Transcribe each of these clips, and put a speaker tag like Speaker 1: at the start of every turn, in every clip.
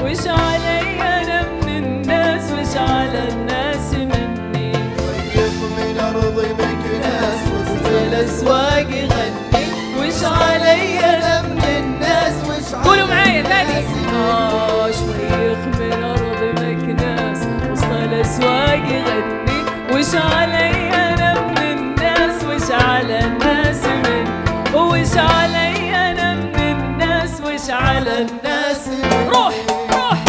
Speaker 1: وش علي انا من الناس وش على الناس مني.
Speaker 2: وقف من ارضي مكناس وسط
Speaker 1: الاسواق يغني وش علي انا من الناس وش على قولوا معايا ثاني. شويخ من ارض مكناس وسط الاسواق يغني وش علي انا من الناس وش على الناس مني. وش علي انا من الناس وش على الناس مني. روح روح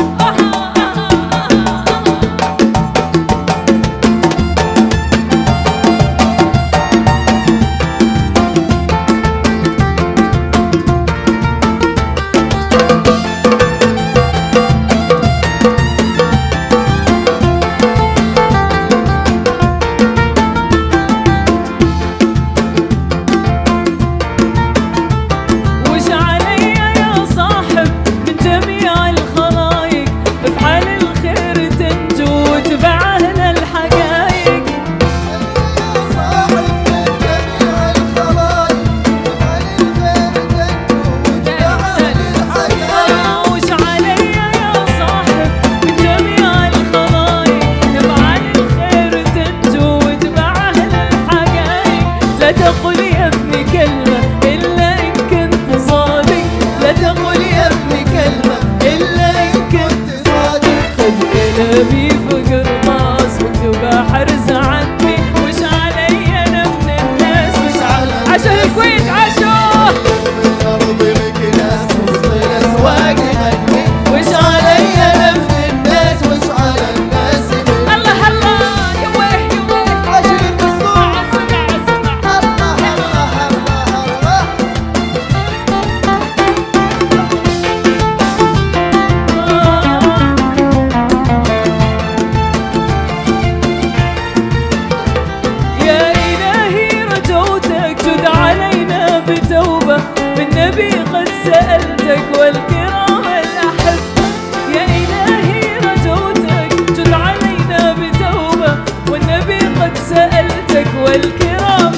Speaker 1: بالنبي قد سألتك والكرام الأحب. يا إلهي رجوتك جد علينا بتوبة والنبي قد سألتك والكرام.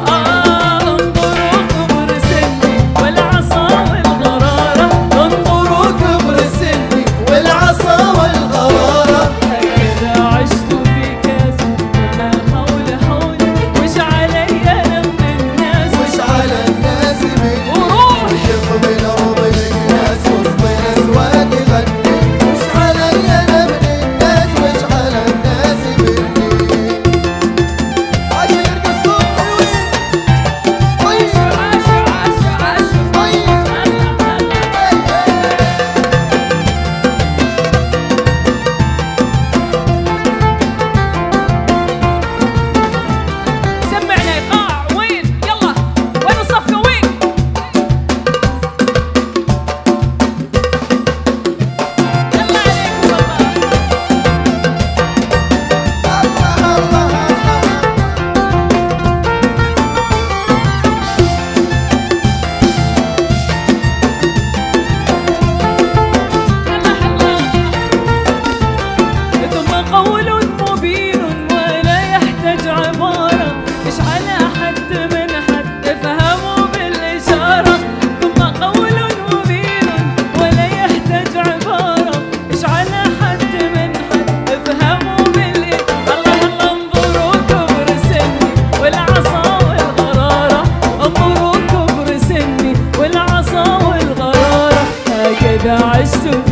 Speaker 1: انظروا كبر سني والعصا والغرارة. انظروا كبر سني والعصا والغرارة. هكذا عشت في كاس وما حول حولي وش علي أنا من الناس وش على الناس مني.
Speaker 2: من ارضي مكناس وسط الاسواق يغني وش علي انا من الناس وش على الناس مني. عاشر قصة حلوين طيب عاشر طيب
Speaker 1: سمعنا ايقاع وين يلا وين الصفقة وين. عشت